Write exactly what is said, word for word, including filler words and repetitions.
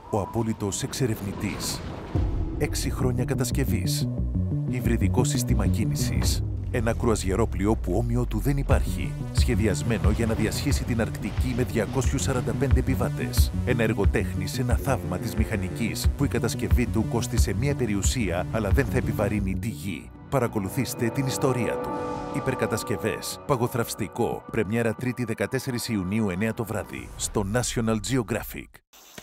Ο απόλυτος εξερευνητής. Έξι χρόνια κατασκευής. Υβριδικό σύστημα κίνησης. Ένα κρουαζιερόπλοιο που όμοιο του δεν υπάρχει. Σχεδιασμένο για να διασχίσει την Αρκτική με διακόσιους σαράντα πέντε επιβάτες. Ένα εργοτέχνης, ένα θαύμα της μηχανικής που η κατασκευή του κόστισε μία περιουσία αλλά δεν θα επιβαρύνει τη γη. Παρακολουθήστε την ιστορία του. Υπερκατασκευές. Παγοθραυστικό. Πρεμιέρα Τρίτη δεκατέσσερις Ιουνίου εννιά το βράδυ στο National Geographic.